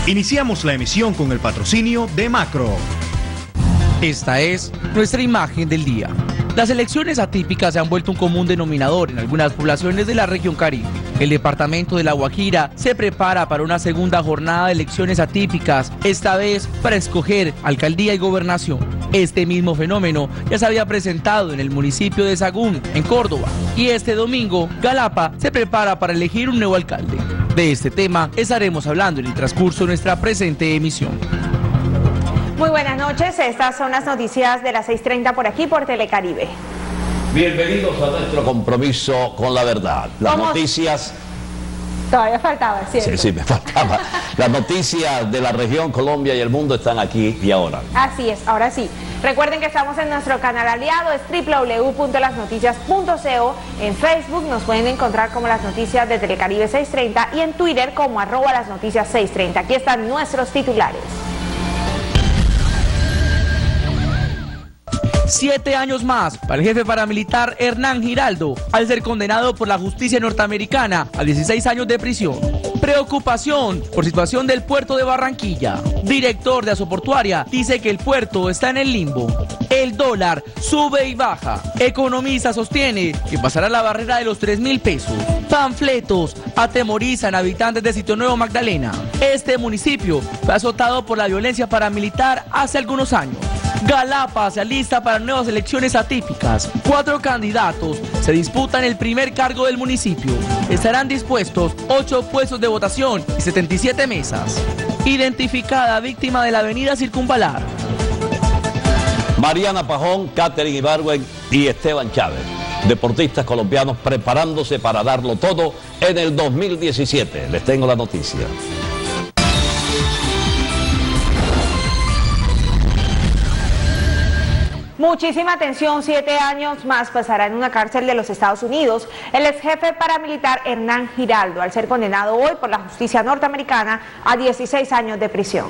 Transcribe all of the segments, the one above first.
Iniciamos la emisión con el patrocinio de Macro. Esta es nuestra imagen del día. Las elecciones atípicas se han vuelto un común denominador en algunas poblaciones de la región Caribe. El departamento de La Guajira se prepara para una segunda jornada de elecciones atípicas, esta vez para escoger alcaldía y gobernación. Este mismo fenómeno ya se había presentado en el municipio de Sagún, en Córdoba, y este domingo Galapa se prepara para elegir un nuevo alcalde. De este tema estaremos hablando en el transcurso de nuestra presente emisión. Muy buenas noches, estas son las noticias de las 6:30 por aquí, por Telecaribe. Bienvenidos a nuestro compromiso con la verdad. Las noticias... Todavía faltaba, ¿cierto? Sí, me faltaba. Las noticias de la región, Colombia y el mundo están aquí y ahora. Así es, ahora sí. Recuerden que estamos en nuestro canal aliado, es www.lasnoticias.co. En Facebook nos pueden encontrar como Las Noticias de Telecaribe 630 y en Twitter como @lasnoticias630. Aquí están nuestros titulares. 7 años más para el jefe paramilitar Hernán Giraldo, al ser condenado por la justicia norteamericana a 16 años de prisión. Preocupación por situación del puerto de Barranquilla. Director de Asoportuaria dice que el puerto está en el limbo. El dólar sube y baja. Economista sostiene que pasará la barrera de los 3.000 pesos. Panfletos atemorizan a habitantes de Sitio Nuevo Magdalena. Este municipio fue azotado por la violencia paramilitar hace algunos años. Galapa se alista para nuevas elecciones atípicas. 4 candidatos se disputan el primer cargo del municipio. Estarán dispuestos 8 puestos de votación y 77 mesas. Identificada víctima de la avenida Circunvalar. Mariana Pajón, Catherine Ibargüen y Esteban Chávez, deportistas colombianos preparándose para darlo todo en el 2017. Les tengo la noticia. Muchísima atención, 7 años más pasará en una cárcel de los Estados Unidos el ex jefe paramilitar Hernán Giraldo, al ser condenado hoy por la justicia norteamericana a 16 años de prisión.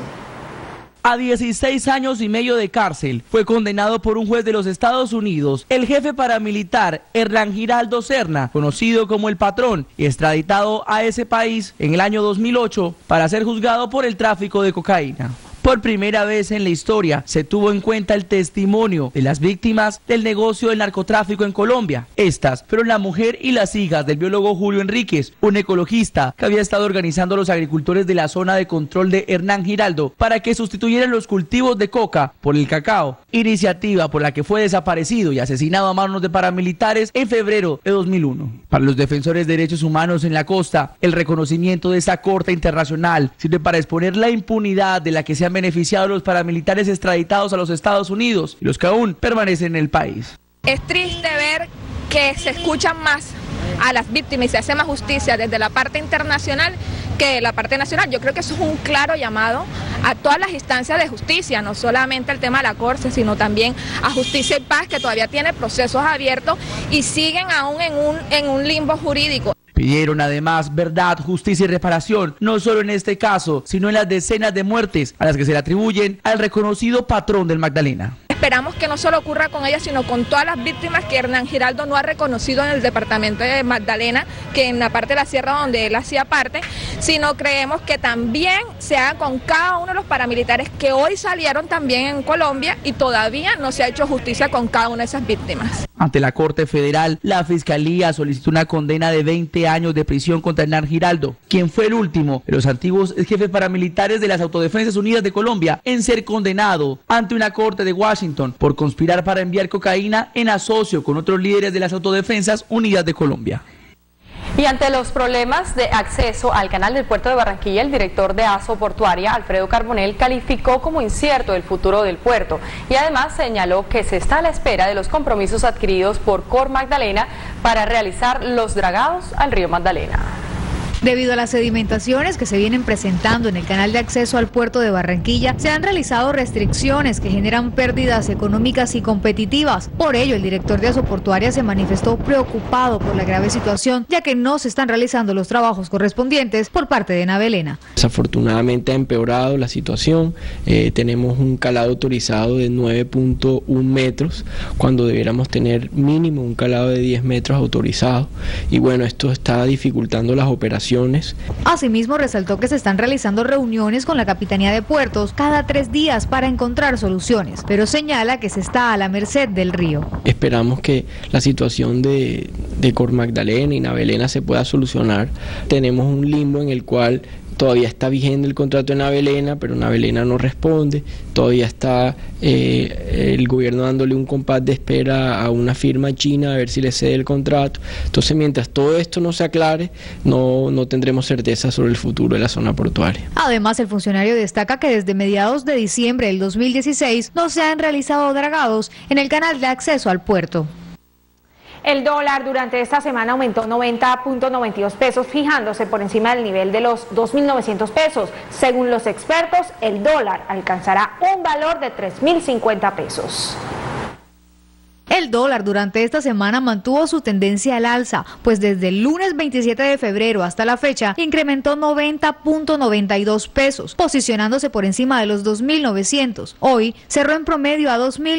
A 16 años y medio de cárcel fue condenado por un juez de los Estados Unidos el jefe paramilitar Hernán Giraldo Serna, conocido como El Patrón, y extraditado a ese país en el año 2008 para ser juzgado por el tráfico de cocaína. Por primera vez en la historia se tuvo en cuenta el testimonio de las víctimas del negocio del narcotráfico en Colombia. Estas fueron la mujer y las hijas del biólogo Julio Enríquez, un ecologista que había estado organizando a los agricultores de la zona de control de Hernán Giraldo para que sustituyeran los cultivos de coca por el cacao, iniciativa por la que fue desaparecido y asesinado a manos de paramilitares en febrero de 2001. Para los defensores de derechos humanos en la costa, el reconocimiento de esta corte internacional sirve para exponer la impunidad de la que se han beneficiado los paramilitares extraditados a los Estados Unidos y los que aún permanecen en el país. Es triste ver que se escuchan más a las víctimas y se hace más justicia desde la parte internacional que de la parte nacional. Yo creo que eso es un claro llamado a todas las instancias de justicia, no solamente el tema de la Corte, sino también a Justicia y Paz, que todavía tiene procesos abiertos y siguen aún en un limbo jurídico. Pidieron además verdad, justicia y reparación, no solo en este caso, sino en las decenas de muertes a las que se le atribuyen al reconocido patrón del Magdalena. Esperamos que no solo ocurra con ella, sino con todas las víctimas que Hernán Giraldo no ha reconocido en el departamento de Magdalena, que en la parte de la sierra donde él hacía parte, sino creemos que también se haga con cada uno de los paramilitares que hoy salieron también en Colombia y todavía no se ha hecho justicia con cada una de esas víctimas. Ante la Corte Federal, la Fiscalía solicitó una condena de 20 años de prisión contra Hernán Giraldo, quien fue el último de los antiguos jefes paramilitares de las Autodefensas Unidas de Colombia en ser condenado ante una corte de Washington por conspirar para enviar cocaína en asocio con otros líderes de las Autodefensas Unidas de Colombia. Y ante los problemas de acceso al canal del puerto de Barranquilla, el director de Asoportuaria, Alfredo Carbonell, calificó como incierto el futuro del puerto y además señaló que se está a la espera de los compromisos adquiridos por Cor Magdalena para realizar los dragados al río Magdalena. Debido a las sedimentaciones que se vienen presentando en el canal de acceso al puerto de Barranquilla, se han realizado restricciones que generan pérdidas económicas y competitivas. Por ello, el director de Asoportuaria se manifestó preocupado por la grave situación, ya que no se están realizando los trabajos correspondientes por parte de Navelena. Desafortunadamente ha empeorado la situación, tenemos un calado autorizado de 9.1 metros, cuando debiéramos tener mínimo un calado de 10 metros autorizado, y bueno, esto está dificultando las operaciones inversiones. Asimismo, resaltó que se están realizando reuniones con la Capitanía de Puertos cada 3 días para encontrar soluciones, pero señala que se está a la merced del río. Esperamos que la situación de Cor Magdalena y Navelena se pueda solucionar. Tenemos un limbo en el cual todavía está vigente el contrato de Navelena, pero Navelena no responde. Todavía está el gobierno dándole un compás de espera a una firma china a ver si le cede el contrato. Entonces, mientras todo esto no se aclare, no tendremos certeza sobre el futuro de la zona portuaria. Además, el funcionario destaca que desde mediados de diciembre del 2016 no se han realizado dragados en el canal de acceso al puerto. El dólar durante esta semana aumentó 90.92 pesos, fijándose por encima del nivel de los 2.900 pesos. Según los expertos, el dólar alcanzará un valor de 3.050 pesos. El dólar durante esta semana mantuvo su tendencia al alza, pues desde el lunes 27 de febrero hasta la fecha incrementó 90.92 pesos, posicionándose por encima de los 2.900. Hoy cerró en promedio a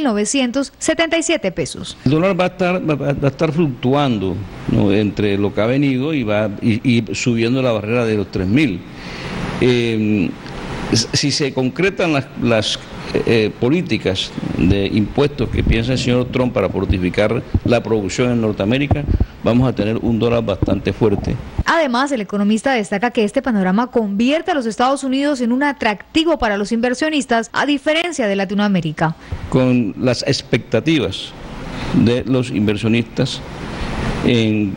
2.977 pesos. El dólar va a estar fluctuando, ¿no?, entre lo que ha venido y subiendo la barrera de los 3.000. Si se concretan las políticas de impuestos que piensa el señor Trump para fortificar la producción en Norteamérica, vamos a tener un dólar bastante fuerte. Además, el economista destaca que este panorama convierte a los Estados Unidos en un atractivo para los inversionistas, a diferencia de Latinoamérica. Con las expectativas de los inversionistas en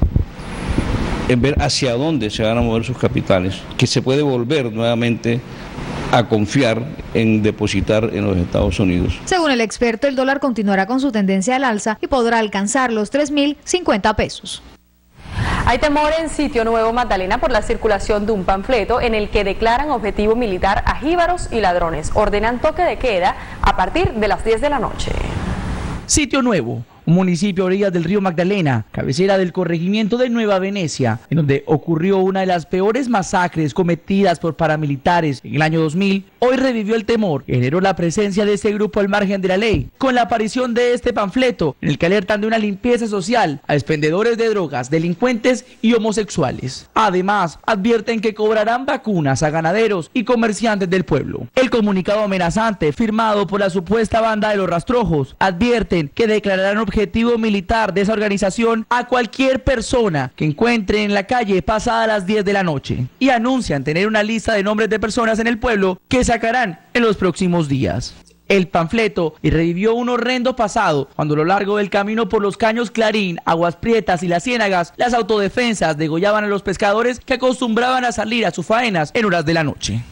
ver hacia dónde se van a mover sus capitales, que se puede volver nuevamente a confiar en depositar en los Estados Unidos. Según el experto, el dólar continuará con su tendencia al alza y podrá alcanzar los 3.050 pesos. Hay temor en Sitio Nuevo, Magdalena, por la circulación de un panfleto en el que declaran objetivo militar a jíbaros y ladrones. Ordenan toque de queda a partir de las 10 de la noche. Sitio Nuevo, un municipio a orillas del río Magdalena, cabecera del corregimiento de Nueva Venecia, en donde ocurrió una de las peores masacres cometidas por paramilitares en el año 2000, hoy revivió el temor y generó la presencia de este grupo al margen de la ley, con la aparición de este panfleto, en el que alertan de una limpieza social a expendedores de drogas, delincuentes y homosexuales. Además, advierten que cobrarán vacunas a ganaderos y comerciantes del pueblo. El comunicado amenazante, firmado por la supuesta banda de los Rastrojos, advierten que declararán objetivo militar de esa organización a cualquier persona que encuentre en la calle pasada las 10 de la noche, y anuncian tener una lista de nombres de personas en el pueblo que sacarán en los próximos días. El panfleto y revivió un horrendo pasado cuando a lo largo del camino por los caños Clarín, Aguas Prietas y las Ciénagas, las autodefensas degollaban a los pescadores que acostumbraban a salir a sus faenas en horas de la noche.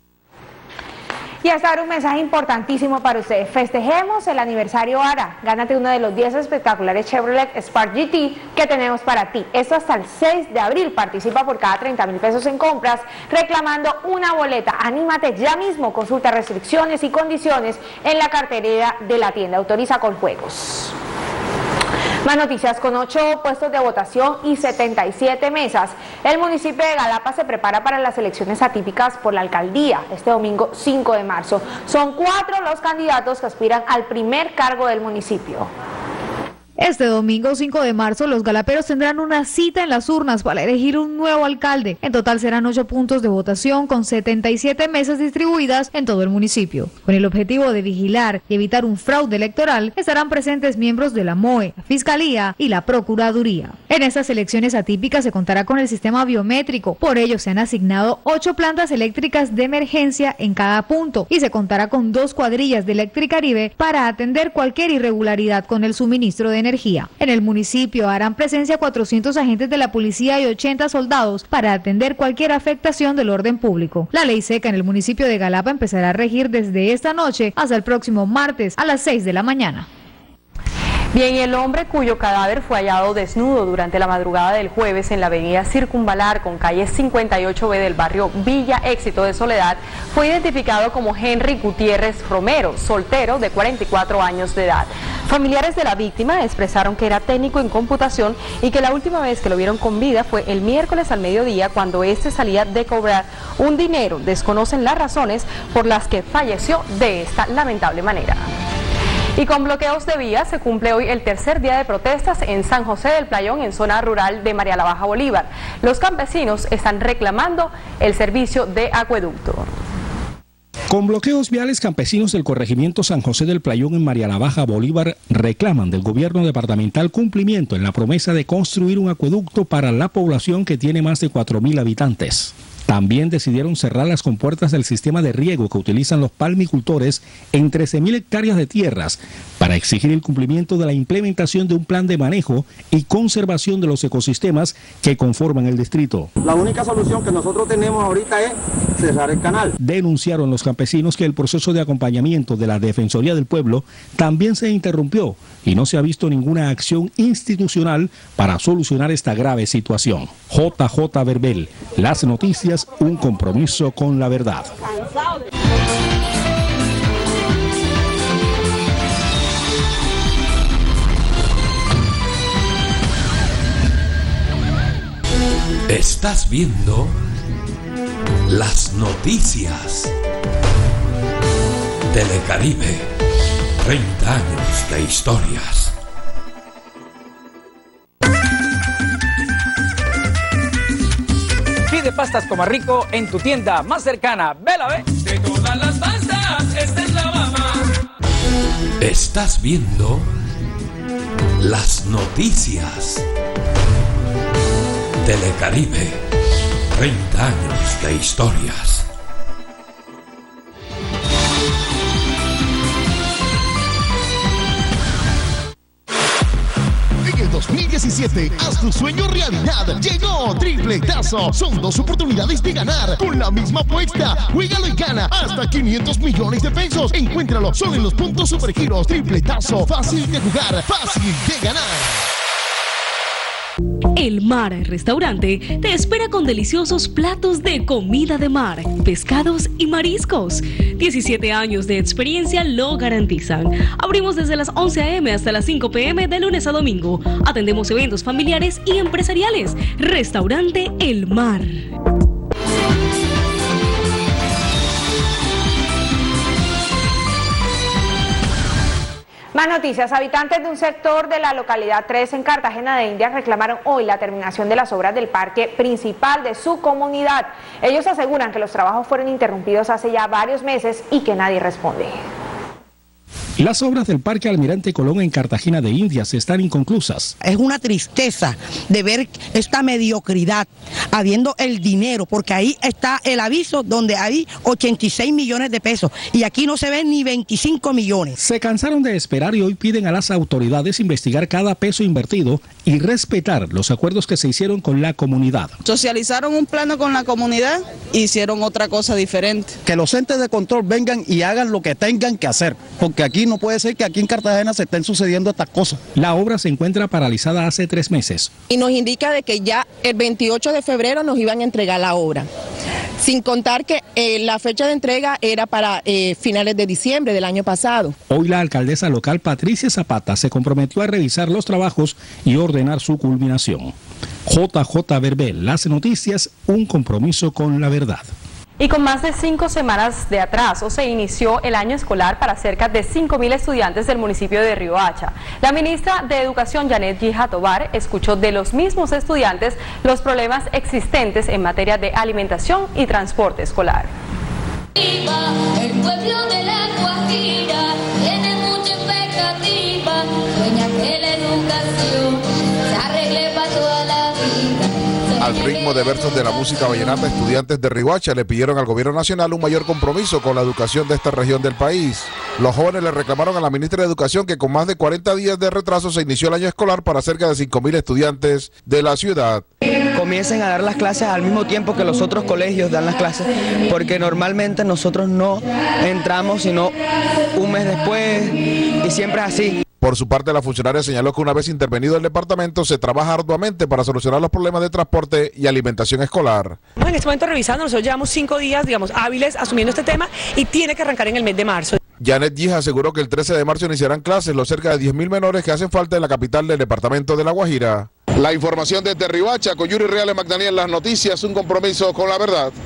Y hasta ahora un mensaje importantísimo para ustedes. Festejemos el aniversario ARA. Gánate uno de los 10 espectaculares Chevrolet Spark GT que tenemos para ti. Esto hasta el 6 de abril. Participa por cada 30.000 pesos en compras reclamando una boleta. Anímate ya mismo. Consulta restricciones y condiciones en la cartelera de la tienda. Autoriza con juegos. Más noticias. Con 8 puestos de votación y 77 mesas, el municipio de Galapa se prepara para las elecciones atípicas por la alcaldía este domingo 5 de marzo. Son 4 los candidatos que aspiran al primer cargo del municipio. Este domingo 5 de marzo los galaperos tendrán una cita en las urnas para elegir un nuevo alcalde. En total serán 8 puntos de votación con 77 mesas distribuidas en todo el municipio. Con el objetivo de vigilar y evitar un fraude electoral, estarán presentes miembros de la MOE, la Fiscalía y la Procuraduría. En estas elecciones atípicas se contará con el sistema biométrico. Por ello se han asignado 8 plantas eléctricas de emergencia en cada punto y se contará con 2 cuadrillas de Electricaribe para atender cualquier irregularidad con el suministro de energía. En el municipio harán presencia 400 agentes de la policía y 80 soldados para atender cualquier afectación del orden público. La ley seca en el municipio de Galapa empezará a regir desde esta noche hasta el próximo martes a las 6 de la mañana. Bien, y el hombre cuyo cadáver fue hallado desnudo durante la madrugada del jueves en la avenida Circunvalar con calle 58B del barrio Villa Éxito de Soledad fue identificado como Henry Gutiérrez Romero, soltero de 44 años de edad. Familiares de la víctima expresaron que era técnico en computación y que la última vez que lo vieron con vida fue el miércoles al mediodía cuando este salía de cobrar un dinero. Desconocen las razones por las que falleció de esta lamentable manera. Y con bloqueos de vías se cumple hoy el tercer día de protestas en San José del Playón, en zona rural de María la Baja Bolívar. Los campesinos están reclamando el servicio de acueducto. Con bloqueos viales, campesinos del corregimiento San José del Playón en María la Baja Bolívar reclaman del gobierno departamental cumplimiento en la promesa de construir un acueducto para la población que tiene más de 4.000 habitantes. También decidieron cerrar las compuertas del sistema de riego que utilizan los palmicultores en 13.000 hectáreas de tierras para exigir el cumplimiento de la implementación de un plan de manejo y conservación de los ecosistemas que conforman el distrito. La única solución que nosotros tenemos ahorita es cerrar el canal. Denunciaron los campesinos que el proceso de acompañamiento de la Defensoría del Pueblo también se interrumpió y no se ha visto ninguna acción institucional para solucionar esta grave situación. JJ Verbel, Las Noticias, un compromiso con la verdad. Estás viendo Las Noticias. Telecaribe, 30 años de historias. Pide pastas Comarrico en tu tienda más cercana. ¡Vela, ve! De todas las pastas, esta es la mamá. Estás viendo Las Noticias. Telecaribe, 30 años de historias. En el 2017, haz tu sueño realidad. Llegó Tripletazo. Son 2 oportunidades de ganar. Con la misma apuesta, juégalo y gana hasta 500 millones de pesos. Encuéntralo solo en los puntos Supergiros. Tripletazo. Fácil de jugar, fácil de ganar. El Mar Restaurante te espera con deliciosos platos de comida de mar, pescados y mariscos. 17 años de experiencia lo garantizan. Abrimos desde las 11 a.m. hasta las 5 p.m. de lunes a domingo. Atendemos eventos familiares y empresariales. Restaurante El Mar. Más noticias. Habitantes de un sector de la localidad 3 en Cartagena de Indias reclamaron hoy la terminación de las obras del parque principal de su comunidad. Ellos aseguran que los trabajos fueron interrumpidos hace ya varios meses y que nadie responde. Las obras del Parque Almirante Colón en Cartagena de Indias están inconclusas. Es una tristeza de ver esta mediocridad, habiendo el dinero, porque ahí está el aviso donde hay 86 millones de pesos y aquí no se ven ni 25 millones. Se cansaron de esperar y hoy piden a las autoridades investigar cada peso invertido y respetar los acuerdos que se hicieron con la comunidad. Socializaron un plano con la comunidad e hicieron otra cosa diferente. Que los entes de control vengan y hagan lo que tengan que hacer, porque aquí no puede ser que aquí en Cartagena se estén sucediendo estas cosas. La obra se encuentra paralizada hace 3 meses. Y nos indica de que ya el 28 de febrero nos iban a entregar la obra. Sin contar que la fecha de entrega era para finales de diciembre del año pasado. Hoy la alcaldesa local Patricia Zapata se comprometió a revisar los trabajos y ordenar su culminación. JJ Verbel, Las Noticias, un compromiso con la verdad. Y con más de 5 semanas de atraso se inició el año escolar para cerca de 5.000 estudiantes del municipio de Riohacha. La ministra de Educación, Janet Guija Tobar, escuchó de los mismos estudiantes los problemas existentes en materia de alimentación y transporte escolar. El pueblo de la Guajira tiene mucha expectativa, sueña que la educación se arregle para toda la vida. Al ritmo de versos de la música vallenata, estudiantes de Riohacha le pidieron al gobierno nacional un mayor compromiso con la educación de esta región del país. Los jóvenes le reclamaron a la ministra de Educación que con más de 40 días de retraso se inició el año escolar para cerca de 5.000 estudiantes de la ciudad. Comiencen a dar las clases al mismo tiempo que los otros colegios dan las clases, porque normalmente nosotros no entramos sino un mes después y siempre es así. Por su parte, la funcionaria señaló que una vez intervenido el departamento, se trabaja arduamente para solucionar los problemas de transporte y alimentación escolar. En este momento revisando, nosotros llevamos 5 días, hábiles asumiendo este tema y tiene que arrancar en el mes de marzo. Janet Guija aseguró que el 13 de marzo iniciarán clases los cerca de 10.000 menores que hacen falta en la capital del departamento de La Guajira. La información desde Riohacha, con Yuri Reales Magdaniel, Las Noticias, un compromiso con la verdad.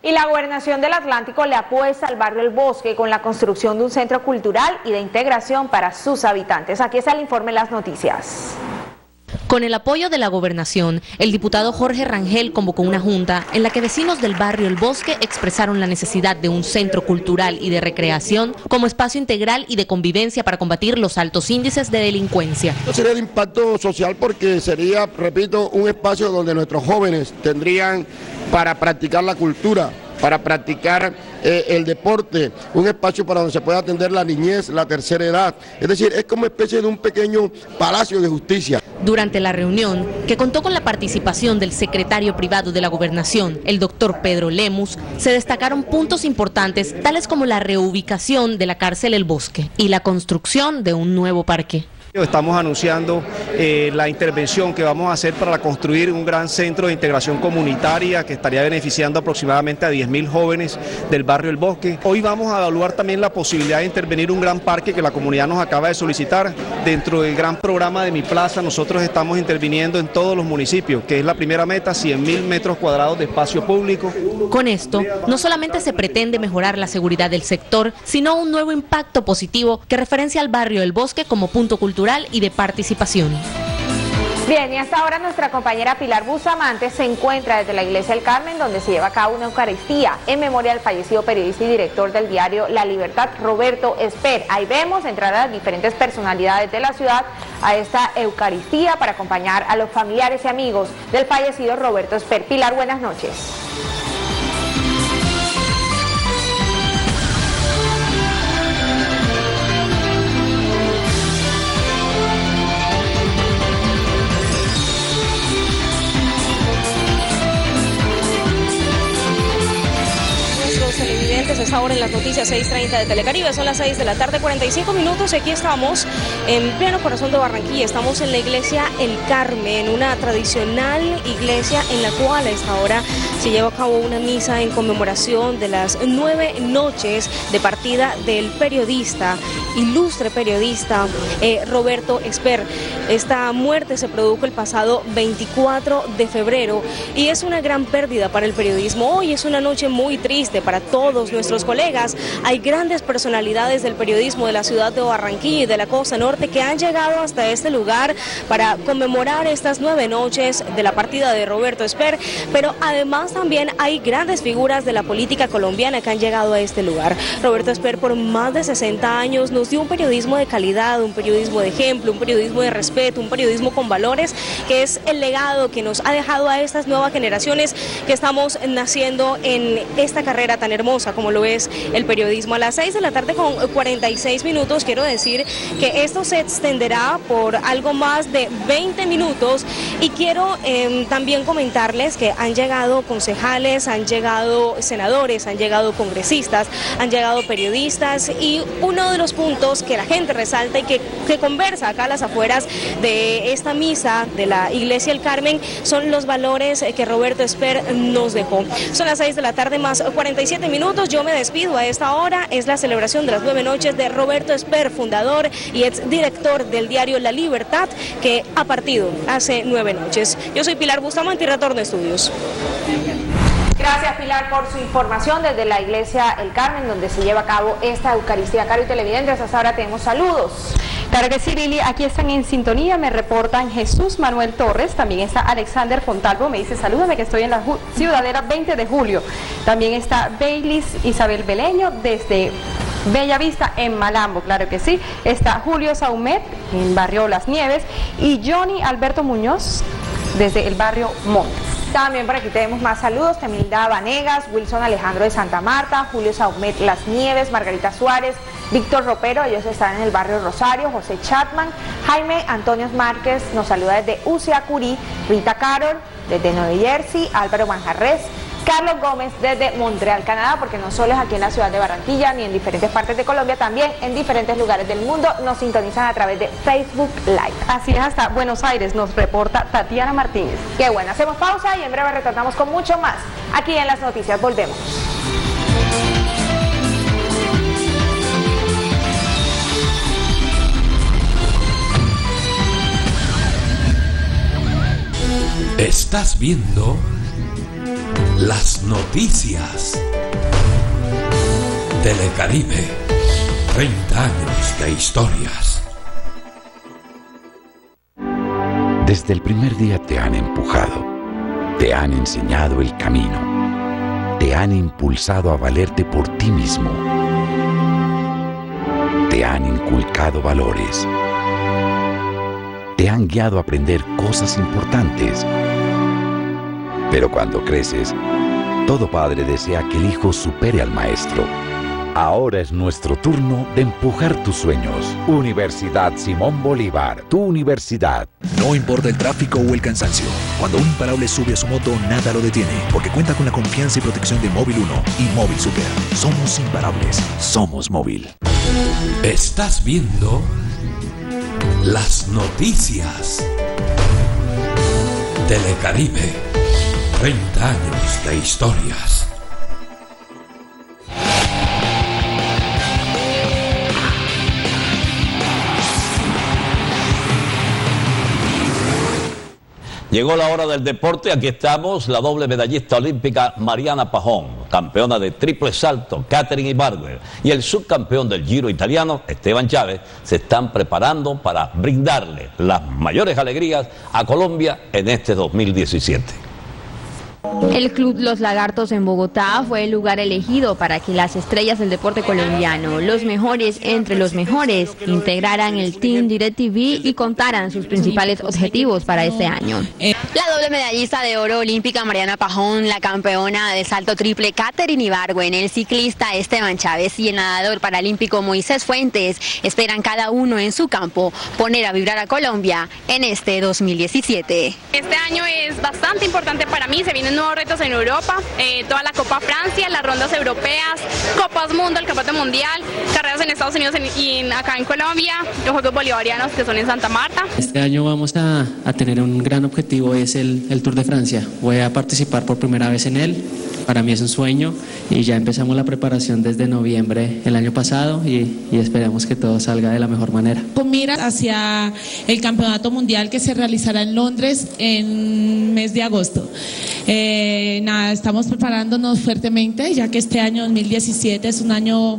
Y la Gobernación del Atlántico le apuesta al barrio El Bosque con la construcción de un centro cultural y de integración para sus habitantes. Aquí está el informe de las noticias. Con el apoyo de la Gobernación, el diputado Jorge Rangel convocó una junta en la que vecinos del barrio El Bosque expresaron la necesidad de un centro cultural y de recreación como espacio integral y de convivencia para combatir los altos índices de delincuencia. Sería el impacto social porque sería, repito, un espacio donde nuestros jóvenes tendrían para practicar la cultura, para practicar el deporte, un espacio para donde se pueda atender la niñez, la tercera edad. Es decir, es como especie de un pequeño palacio de justicia. Durante la reunión, que contó con la participación del secretario privado de la Gobernación, el doctor Pedro Lemus, se destacaron puntos importantes tales como la reubicación de la cárcel El Bosque y la construcción de un nuevo parque. Estamos anunciando la intervención que vamos a hacer para construir un gran centro de integración comunitaria que estaría beneficiando aproximadamente a 10.000 jóvenes del barrio El Bosque. Hoy vamos a evaluar también la posibilidad de intervenir un gran parque que la comunidad nos acaba de solicitar. Dentro del gran programa de Mi Plaza nosotros estamos interviniendo en todos los municipios, que es la primera meta, 100.000 metros cuadrados de espacio público. Con esto, no solamente se pretende mejorar la seguridad del sector, sino un nuevo impacto positivo que referencia al barrio El Bosque como punto cultural y de participación. Bien, y hasta ahora nuestra compañera Pilar Bustamante se encuentra desde la Iglesia del Carmen, donde se lleva a cabo una Eucaristía en memoria del fallecido periodista y director del diario La Libertad, Roberto Esper. Ahí vemos entrar a las diferentes personalidades de la ciudad a esta Eucaristía para acompañar a los familiares y amigos del fallecido Roberto Esper. Pilar, buenas noches. Televidentes, es ahora en las noticias 6:30 de Telecaribe, son las 6 de la tarde, 45 minutos, y aquí estamos en pleno corazón de Barranquilla, estamos en la Iglesia El Carmen, una tradicional iglesia en la cual a esta hora se lleva a cabo una misa en conmemoración de las 9 noches de partida del periodista, ilustre periodista Roberto Esper. Esta muerte se produjo el pasado 24 de febrero y es una gran pérdida para el periodismo. Hoy es una noche muy triste para todos nuestros colegas. Hay grandes personalidades del periodismo de la ciudad de Barranquilla y de la costa norte que han llegado hasta este lugar para conmemorar estas 9 noches de la partida de Roberto Esper, pero además también hay grandes figuras de la política colombiana que han llegado a este lugar. Roberto Esper por más de 60 años nos dio un periodismo de calidad, un periodismo de ejemplo, un periodismo de respeto, un periodismo con valores, que es el legado que nos ha dejado a estas nuevas generaciones que estamos naciendo en esta carrera tan hermosa como lo es el periodismo. A las 6 de la tarde con 46 minutos quiero decir que esto se extenderá por algo más de 20 minutos y quiero también comentarles que han llegado concejales, han llegado senadores, han llegado congresistas, han llegado periodistas, y uno de los puntos que la gente resalta y que conversa acá a las afueras de esta misa de la Iglesia El Carmen son los valores que Roberto Esper nos dejó. Son las 6 de la tarde más 47 minutos, yo me despido a esta hora. Es la celebración de las 9 noches de Roberto Esper, fundador y exdirector del diario La Libertad, que ha partido hace 9 noches. Yo soy Pilar Bustamante y retorno a estudios. Gracias, Pilar, por su información desde la Iglesia El Carmen, donde se lleva a cabo esta Eucaristía. Caro y televidentes, hasta ahora tenemos saludos. Claro que sí, Lili, aquí están en sintonía, me reportan Jesús Manuel Torres, también está Alexander Fontalvo, me dice salúdame que estoy en la Ciudadera 20 de Julio. También está Baileys Isabel Beleño desde Bella Vista en Malambo, claro que sí. Está Julio Saumet en barrio Las Nieves y Johnny Alberto Muñoz desde el barrio Montes. También por aquí tenemos más saludos: Temilda Vanegas, Wilson Alejandro de Santa Marta, Julio Saumet Las Nieves, Margarita Suárez, Víctor Ropero, ellos están en el barrio Rosario, José Chatman, Jaime Antonio Márquez nos saluda desde Uciacurí, Rita Carol desde Nueva Jersey, Álvaro Manjarres, Carlos Gómez desde Montreal, Canadá, porque no solo es aquí en la ciudad de Barranquilla ni en diferentes partes de Colombia, también en diferentes lugares del mundo nos sintonizan a través de Facebook Live. Así es, hasta Buenos Aires nos reporta Tatiana Martínez. Qué bueno, hacemos pausa y en breve retornamos con mucho más aquí en Las Noticias. Volvemos. Estás viendo Las noticias. Telecaribe. 30 años de historias. Desde el primer día te han empujado, te han enseñado el camino, te han impulsado a valerte por ti mismo, te han inculcado valores, te han guiado a aprender cosas importantes. Pero cuando creces, todo padre desea que el hijo supere al maestro. Ahora es nuestro turno de empujar tus sueños. Universidad Simón Bolívar, tu universidad. No importa el tráfico o el cansancio. Cuando un imparable sube a su moto, nada lo detiene, porque cuenta con la confianza y protección de Móvil 1 y Móvil Super. Somos imparables. Somos Móvil. Estás viendo las noticias. Telecaribe. 30 años de historias. Llegó la hora del deporte, aquí estamos, la doble medallista olímpica Mariana Pajón, campeona de triple salto, Katherine Ibargüen, y el subcampeón del Giro italiano, Esteban Chávez, se están preparando para brindarle las mayores alegrías a Colombia en este 2017. El Club Los Lagartos en Bogotá fue el lugar elegido para que las estrellas del deporte colombiano, los mejores entre los mejores, integraran el Team DirecTV y contaran sus principales objetivos para este año. La doble medallista de oro olímpica Mariana Pajón, la campeona de salto triple Katherine Ibargüen, el ciclista Esteban Chávez y el nadador paralímpico Moisés Fuentes esperan cada uno en su campo poner a vibrar a Colombia en este 2017. Este año es bastante importante para mí, se vienen nuevos retos en Europa, toda la Copa Francia, las rondas europeas, Copas Mundo, el Campeonato Mundial, carreras en Estados Unidos y acá en Colombia, los Juegos Bolivarianos que son en Santa Marta. Este año vamos a tener un gran objetivo, es el Tour de Francia. Voy a participar por primera vez en él, para mí es un sueño y ya empezamos la preparación desde noviembre el año pasado y esperemos que todo salga de la mejor manera. Con miras hacia el Campeonato Mundial que se realizará en Londres en mes de agosto. Estamos preparándonos fuertemente ya que este año 2017 es un año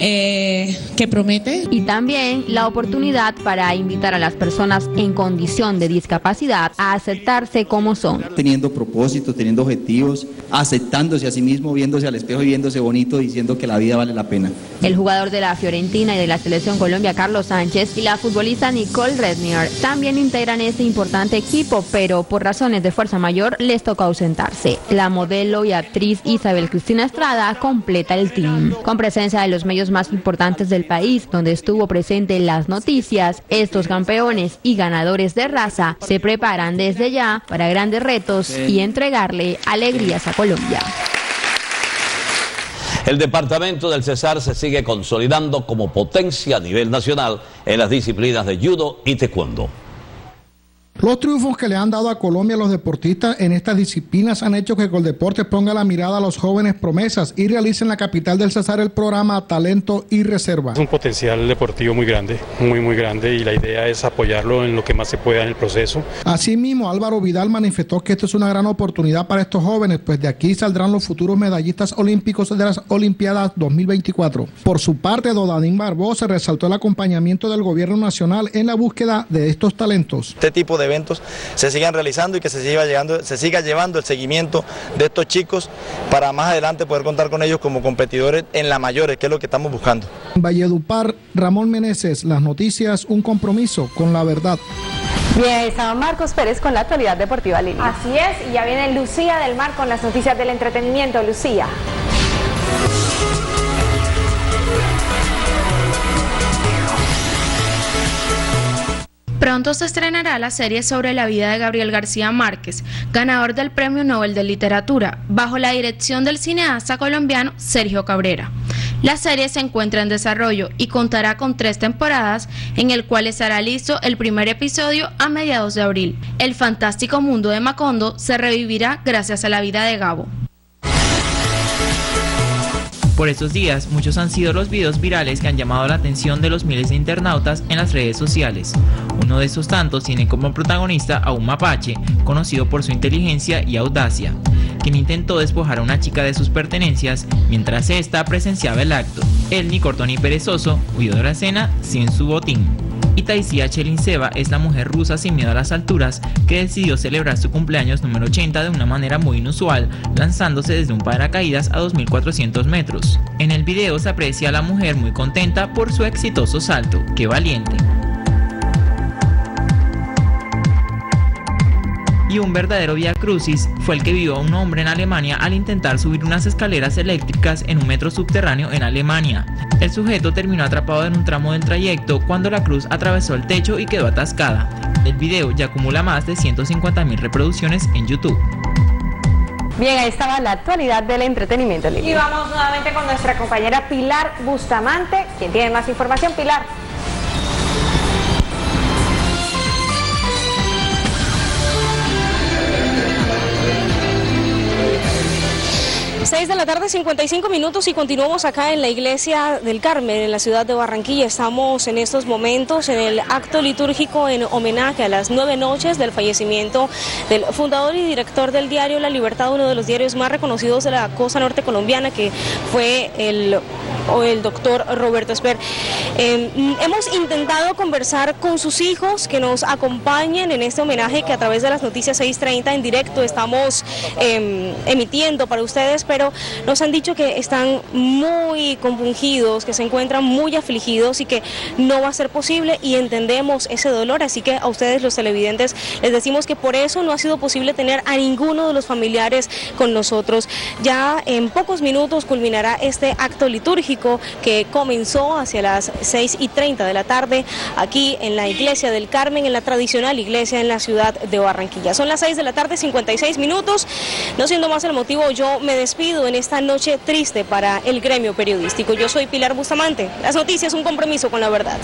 que promete. Y también la oportunidad para invitar a las personas en condición de discapacidad a aceptarse como son. Teniendo propósitos, teniendo objetivos, aceptándose a sí mismo, viéndose al espejo y viéndose bonito, diciendo que la vida vale la pena. El jugador de la Fiorentina y de la Selección Colombia, Carlos Sánchez, y la futbolista Nicole Rednier también integran este importante equipo, pero por razones de fuerza mayor les tocó ausentarse. La modelo y actriz Isabel Cristina Estrada completa el team. Con presencia de los medios más importantes del país, donde estuvo presente Las Noticias, estos campeones y ganadores de raza se preparan desde ya para grandes retos y entregarle alegrías a Colombia. El departamento del Cesar se sigue consolidando como potencia a nivel nacional en las disciplinas de judo y taekwondo. Los triunfos que le han dado a Colombia a los deportistas en estas disciplinas han hecho que Coldeportes ponga la mirada a los jóvenes promesas y realice en la capital del Cesar el programa Talento y Reserva. Es un potencial deportivo muy grande, muy grande, y la idea es apoyarlo en lo que más se pueda en el proceso. Asimismo, Álvaro Vidal manifestó que esto es una gran oportunidad para estos jóvenes, pues de aquí saldrán los futuros medallistas olímpicos de las Olimpiadas 2024. Por su parte, Dodanín Barbosa resaltó el acompañamiento del gobierno nacional en la búsqueda de estos talentos. Este tipo de eventos se sigan realizando y que se siga llevando el seguimiento de estos chicos para más adelante poder contar con ellos como competidores en la mayores, que es lo que estamos buscando. En Valledupar, Ramón Meneses, Las Noticias, un compromiso con la verdad. Bien, estaba Marcos Pérez con la actualidad deportiva línea. Así es, y ya viene Lucía del Mar con las noticias del entretenimiento. Lucía. Pronto se estrenará la serie sobre la vida de Gabriel García Márquez, ganador del Premio Nobel de Literatura, bajo la dirección del cineasta colombiano Sergio Cabrera. La serie se encuentra en desarrollo y contará con 3 temporadas, en el cual estará listo el primer episodio a mediados de abril. El fantástico mundo de Macondo se revivirá gracias a la vida de Gabo. Por estos días, muchos han sido los videos virales que han llamado la atención de los miles de internautas en las redes sociales. Uno de estos tantos tiene como protagonista a un mapache, conocido por su inteligencia y audacia, quien intentó despojar a una chica de sus pertenencias mientras ésta presenciaba el acto. Él, ni corto ni perezoso, huyó de la escena sin su botín. Y Taisia Chelinseva es la mujer rusa sin miedo a las alturas que decidió celebrar su cumpleaños número 80 de una manera muy inusual, lanzándose desde un paracaídas a 2.400 metros. En el video se aprecia a la mujer muy contenta por su exitoso salto. ¡Qué valiente! Y un verdadero vía crucis fue el que vivió a un hombre en Alemania al intentar subir unas escaleras eléctricas en un metro subterráneo en Alemania. El sujeto terminó atrapado en un tramo del trayecto cuando la cruz atravesó el techo y quedó atascada. El video ya acumula más de 150.000 reproducciones en YouTube. Bien, ahí estaba la actualidad del entretenimiento. Y vamos nuevamente con nuestra compañera Pilar Bustamante, quien tiene más información. Pilar. 6 de la tarde, 55 minutos y continuamos acá en la Iglesia del Carmen, en la ciudad de Barranquilla. Estamos en estos momentos en el acto litúrgico en homenaje a las 9 noches del fallecimiento del fundador y director del diario La Libertad, uno de los diarios más reconocidos de la costa norte colombiana, que fue el doctor Roberto Esper. Hemos intentado conversar con sus hijos que nos acompañen en este homenaje que a través de las noticias 6:30 en directo estamos emitiendo para ustedes, pero nos han dicho que están muy compungidos, que se encuentran muy afligidos y que no va a ser posible, y entendemos ese dolor, así que a ustedes los televidentes les decimos que por eso no ha sido posible tener a ninguno de los familiares con nosotros. Ya en pocos minutos culminará este acto litúrgico que comenzó hacia las 6:30 de la tarde aquí en la Iglesia del Carmen, en la tradicional iglesia en la ciudad de Barranquilla. Son las 6 de la tarde, 56 minutos. No siendo más el motivo, yo me despido en esta noche triste para el gremio periodístico. Yo soy Pilar Bustamante. Las noticias, un compromiso con la verdad.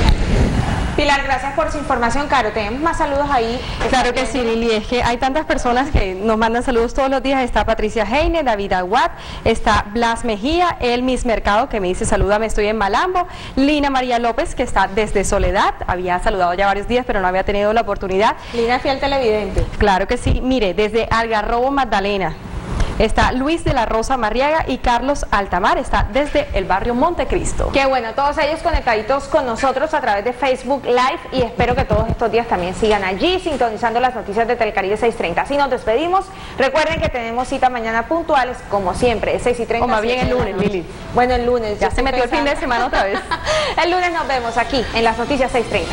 Pilar, gracias por su información. Caro, tenemos más saludos ahí. Claro que sí, Lili, es que hay tantas personas que nos mandan saludos todos los días. Está Patricia Heine, David Aguad, está Blas Mejía, Elmis Mercado, que me dice salúdame, estoy en Malambo, Lina María López, que está desde Soledad, había saludado ya varios días, pero no había tenido la oportunidad. Lina, fiel televidente. Claro que sí, mire, desde Algarrobo, Magdalena. Está Luis de la Rosa Marriaga y Carlos Altamar, está desde el barrio Montecristo. Qué bueno, todos ellos conectaditos con nosotros a través de Facebook Live, y espero que todos estos días también sigan allí sintonizando las noticias de Telecaribe 6:30. Así nos despedimos. Recuerden que tenemos cita mañana puntuales, como siempre, 6:30. O más bien el lunes, Lili. Bueno, el lunes. Ya se metió el fin de semana otra vez. El lunes nos vemos aquí en las noticias 6:30.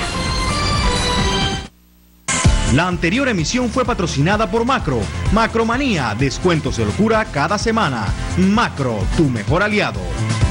La anterior emisión fue patrocinada por Macro. Macromanía, descuentos de locura cada semana. Macro, tu mejor aliado.